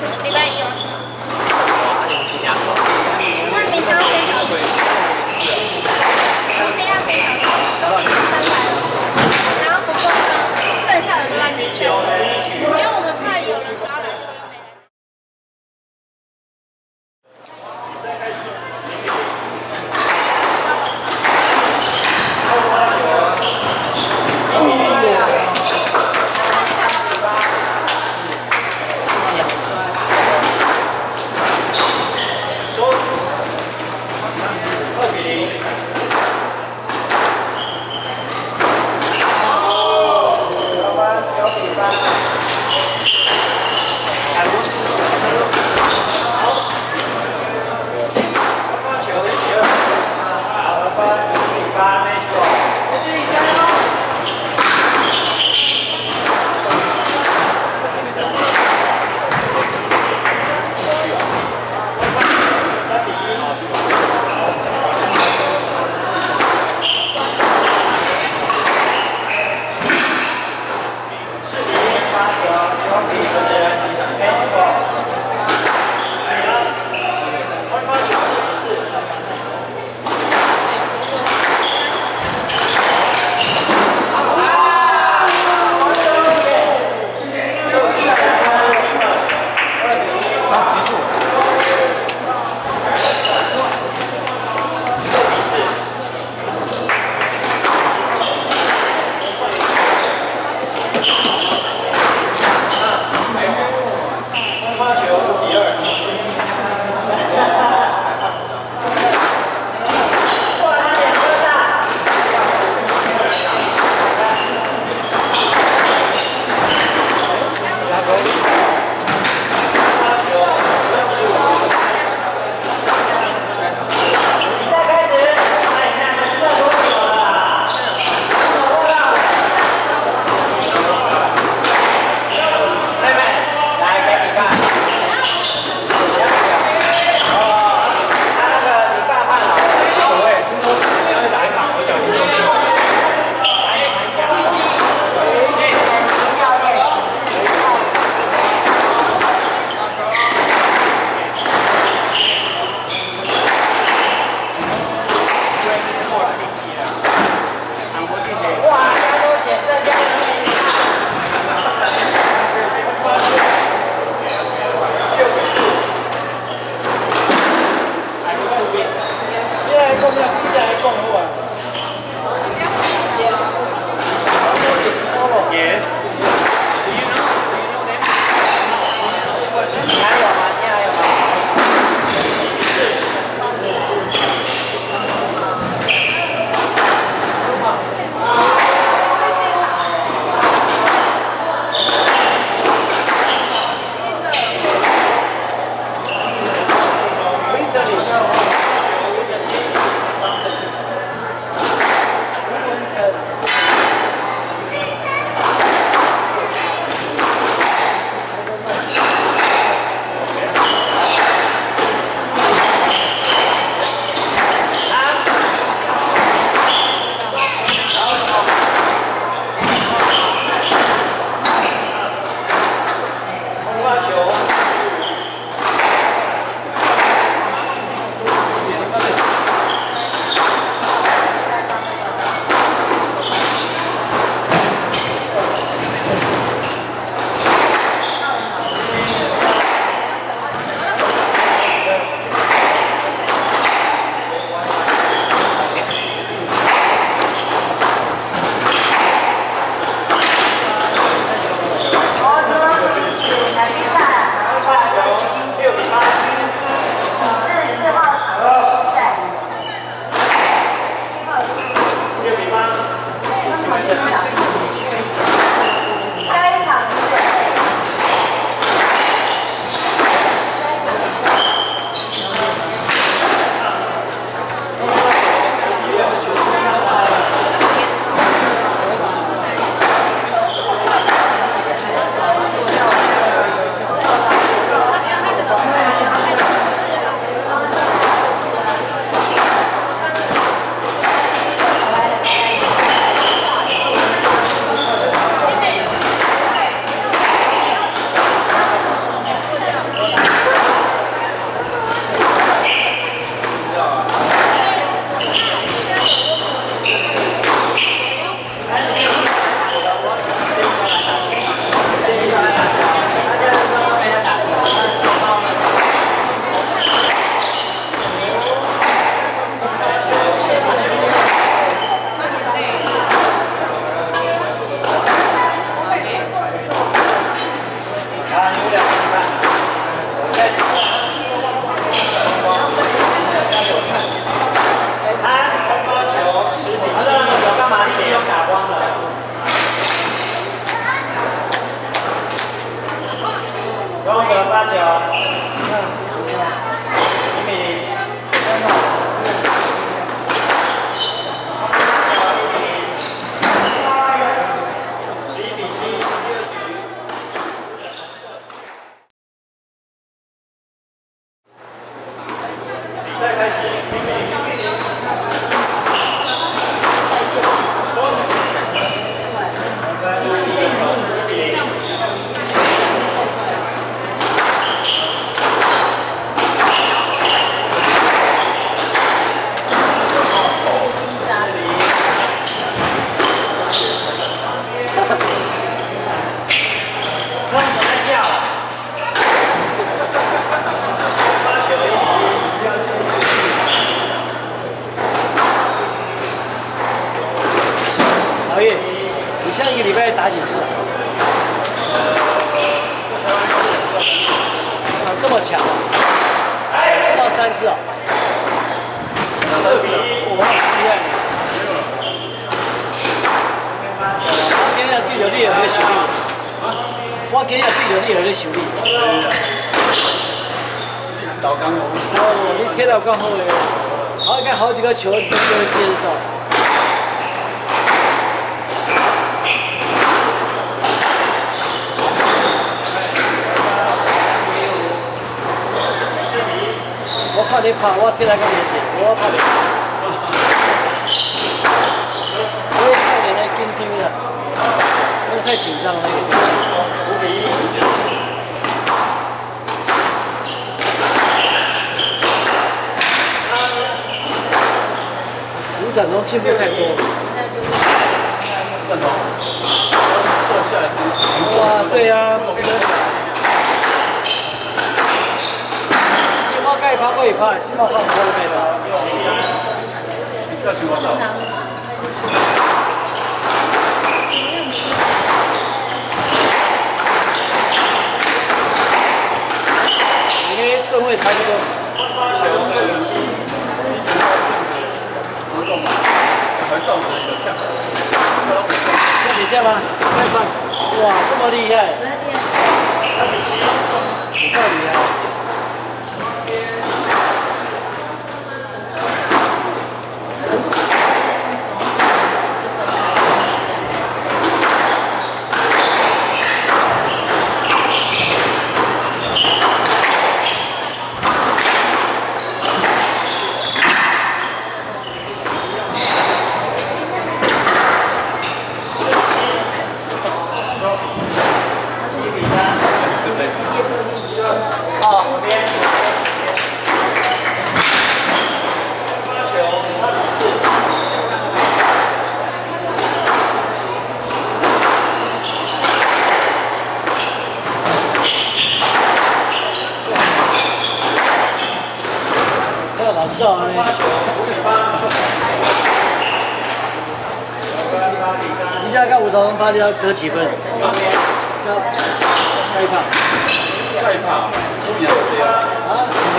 礼拜一有。那明天要飞小时。明天要飞小时，300。然后不过呢，剩下的都在机票，因为我们怕有人刷了。 6 你现在一个礼拜打几次？啊，这么强，1到3次啊？我很厉害。我今日对着你有咧修理，我今日对着你有咧修理。 老刚哦，你贴到刚好诶，好，你看好几个球都接得到。我怕你跑，我贴来个面前，我怕你跑。我也怕你来跟丢了，因为太紧张了。舞展中进步太多了。 射下来哇，对呀、不得了。我该拍可以拍，起码拍唔到咩啦。 你这情况下， 因为吨位差不多。 还造成一个跳。 那你跳吗？太棒！哇，这么厉害！不够厉害。老赵呢？你现在看50分趴，你要得几分？要盖帕。 盖帕，不比谁啊？啊？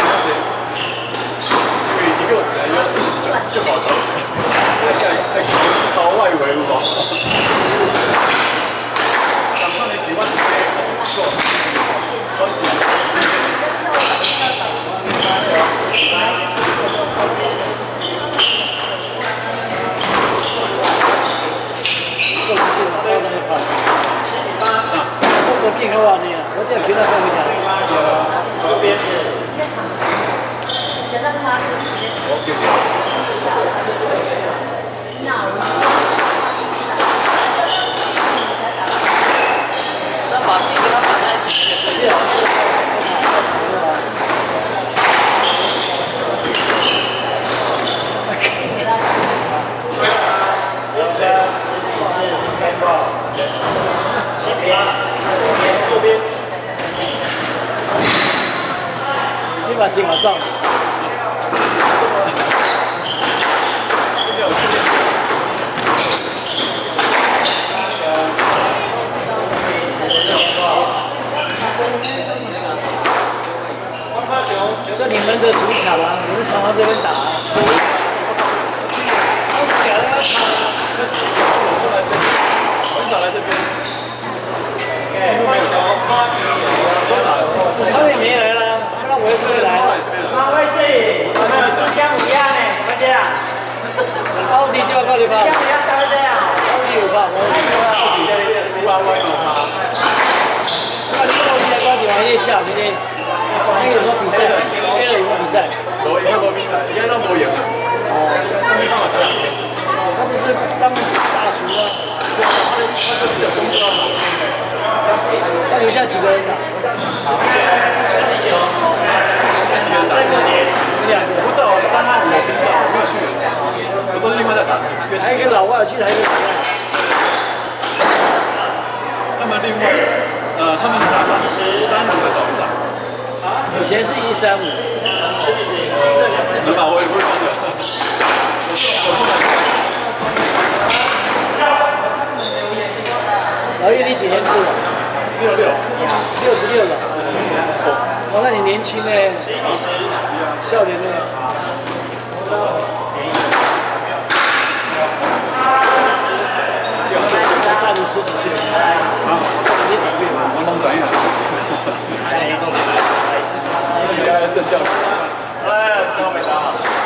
你给我几个优势，就保证。朝外围嘛。想看你比万几倍，还是错？恭喜。我见好啊你啊，我这平常看不见。这边。那把自己跟他绑在一起，是啊。右边，先把肩膀上。这你们的主场啊，你们常常这边打啊。 很少来这边。 他也没来了，那我也不会来了。 哪位是？我们有书香五鸭呢，怎么这样？ 奥迪就要告你吧。 书香五鸭才会这样。 奥迪5趴，我乌拉圭有他。 那你奥迪来高迪玩夜下今天，今天有什么比赛？今天有什么比赛？ 有比赛，今天都没赢啊。哦，没办法这样。 他不是当大厨吗？ 他就是有工作。 他留下几个人打？ 不知道3号我不知道，我没有去，我都是另外在打球。 还有一个老外，我记得还有一个。 他们另外，他们打35个早上。 以前是135。 能把我也不会忘的。我后来。 天吃的？66了。哦，那你年轻呢？少年呢？大你10几岁。啊，你长辈嘛？ 我拢知影。 3年中年来， 应该正教。 哎，这个没打好。